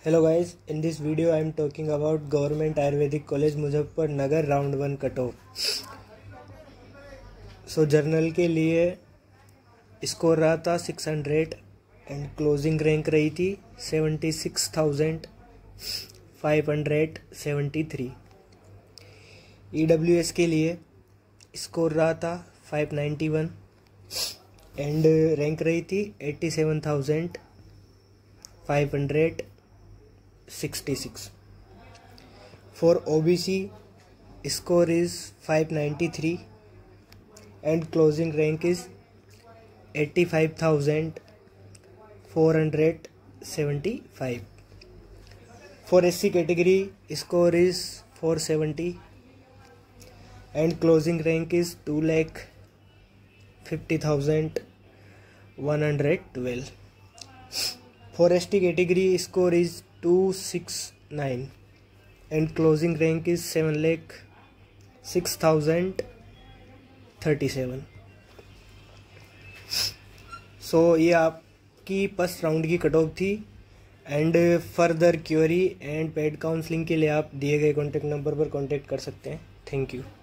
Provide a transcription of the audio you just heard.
Hello guys, in this video I am talking about Government Ayurvedic College Muzaffarnagar round 1 cut off. So general के लिए score रहा था 600 and closing rank रही थी 76,573। EWS के लिए स्कोर रहा था 591 एंड रैंक रही थी 87,566। For OBC, score is 593 and closing rank is 85,475. For SC category, score is 470 and closing rank is 2,50,112. For ST category, score is 269 and closing rank is 7,06,037. So ये आपकी first round की cut off थी and further query and paid counselling के लिए आप दिए गए contact number पर कॉन्टैक्ट कर सकते हैं। Thank you.